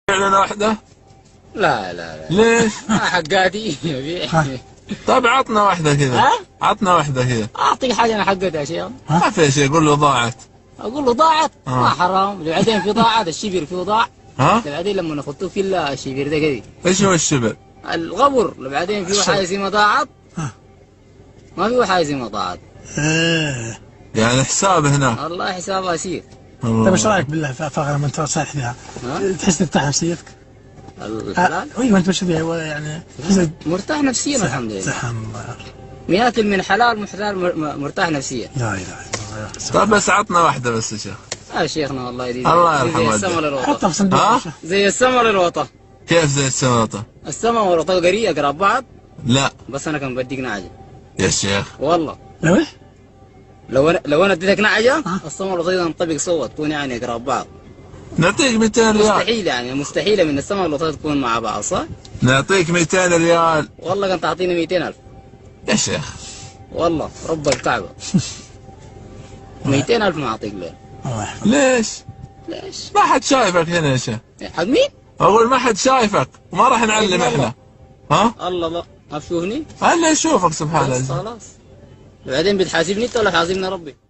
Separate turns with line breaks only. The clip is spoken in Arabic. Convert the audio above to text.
لنا واحدة؟
لا لا لا
ليش؟
حقاتي.
طيب عطنا واحدة كذا.
ها؟
عطنا واحدة كذا.
اعطيك حاجه انا حقتها يا شيخ.
ما في شيء، قول له ضاعت.
اقول له ضاعت؟ ما حرام، بعدين في ضاعت الشبر فيه ضاع.
ها؟
بعدين لما نخطوه في الا الشبر ده كذي.
ايش هو الشبر؟
الغبر، بعدين في حاجه اسمها ضاعت. ما في حاجه اسمها ضاعت.
يعني حساب هناك.
والله حسابها سير.
طيب ايش رايك بالله فاغر لما انت صالح فيها؟ تحس ترتاح نفسيتك؟
الحلال؟
ايوه انت ماشي فيها يعني
مرتاح نفسيا الحمد لله.
سبحان الله.
مياكل من حلال محلال مرتاح نفسيا.
لا اله الا الله.
طيب بس عطنا واحدة بس يا شيخ.
شيخنا والله دي
الله
زي
يرحمه.
السما للوطا.
حطها في صندوق.
زي السما للوطا.
كيف زي السماطة؟
السما والوطا قرية قراب بعض.
لا
بس انا كان بديك نعجة
يا شيخ.
والله.
ايوه
لو انا اديتك نعجة السما والوطا تنطبق سوا تكون يعني قراب بعض.
نعطيك 200 ريال.
مستحيل يعني مستحيلة من السما والوطا تكون مع بعض صح؟
نعطيك 200 ريال.
والله كنت تعطيني 200,000
يا شيخ.
والله رب الكعبة. 200,000 ما اعطيك ليه؟
الله يحفظك.
ليش؟
ليش؟
ما حد شايفك هنا يا شيخ.
حق مين؟
اقول ما حد شايفك وما راح نعلم احنا. ها؟
الله لا ما تشوفني؟
انا اشوفك سبحان
بس
الله.
خلاص. بعدين بتحاسبني انت ولا حاسبني ربي؟